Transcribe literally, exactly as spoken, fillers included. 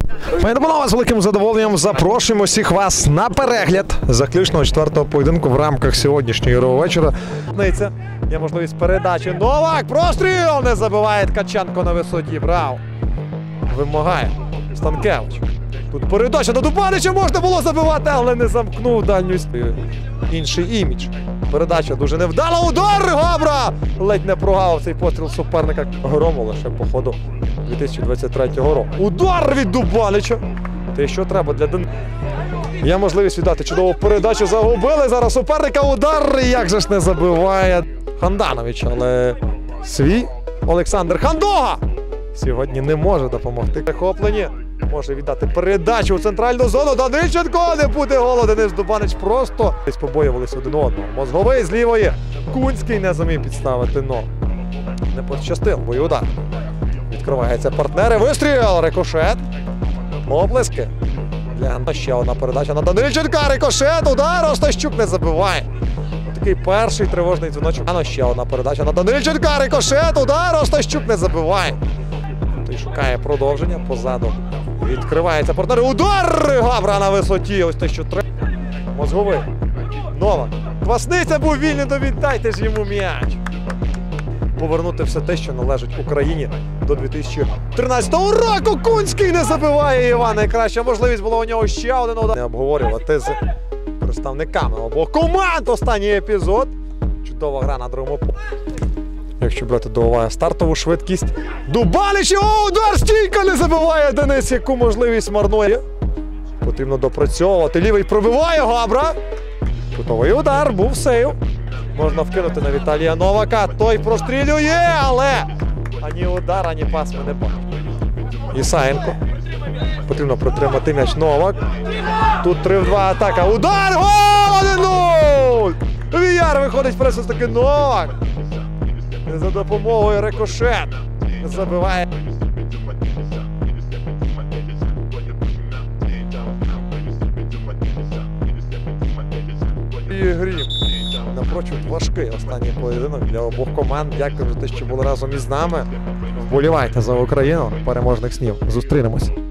Пані та панове, з великим задоволенням запрошуємо всіх вас на перегляд заключного четвертого поєдинку в рамках сьогоднішнього ігрового вечора. Є можливість передачі. Новак! Простріл! Не забиває Ткаченко на висоті. Браво! Вимагає Станкевич. Тут передача до Дубанича, можна було забивати, але не замкнув дальню. Інший імідж. Передача дуже невдала. Удар! Габра! Ледь не прогав цей постріл суперника. Грому лише по ходу дві тисячі двадцять третього року. Удар від Дубанича! Те, що треба для Ден... Є можливість віддати чудову передачу. Загубили зараз суперника. Удар! Як же ж не забиває Ханданович, але свій Олександр Хандога сьогодні не може допомогти. Захоплені. Може віддати передачу у центральну зону. Данильченко, не буде голу. Денис Дубанич просто десь побоювалися один одного. Мозговий з лівої. Кунський не зумів підставити ногу. Не пощастив, бо й удар. Відкриваються партнери. Вистріл! Рикошет. Оплески. Для ще одна передача на Данильченка. Рикошет. Удар. Остащук не забиває. Такий перший тривожний дзвіночок. А ще одна передача на Данильченка. Рикошет. Удар. Остащук не забиває. Той шукає продовження позаду. Відкривається партнери. Удар! Габра на висоті. Ось те, що треба. Мозговий. Новак. Квасниця був вільний, то віддайте ж йому м'яч. Повернути все те, що належить Україні до дві тисячі тринадцятого року. Кунський не забиває Іван. Найкраща можливість була у нього ще один удар. Не обговорювати з представниками обох команд. Останній епізод. Чудова гра на другому полі. Якщо брати до уваги стартову швидкість. Дубанич! О, удар! Стійка не забиває Денис, яку можливість марнує. Потрібно допрацьовувати. Лівий пробиває Габра. Кутовий удар, був сейв. Можна вкинути на Віталія Новака. Той прострілює, але ані удар, ані пас ми не бачимо. Ісаєнко. Потрібно протримати м'яч. Новак. Тут три в два атака. Удар! Гол! один нуль! Віяр виходить вперед, таки Новак. За допомогою Рикошет забиває. І Грім. Напрочуд важкий останній поєдинок для обох команд. Дякую за те, що були разом із нами. Вболівайте за Україну. Переможних снів. Зустрінемось.